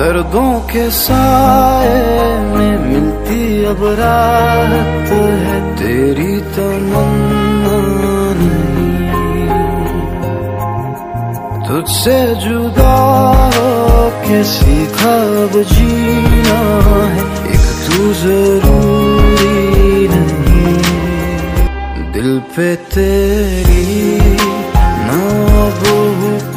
दर्दों के साए में मिलती अब राहत है, तेरी तमन्ना नहीं। तुझसे जुदा हो के सीखा अब जीना है, एक तू जरूरी नहीं। दिल पे तेरी ना वो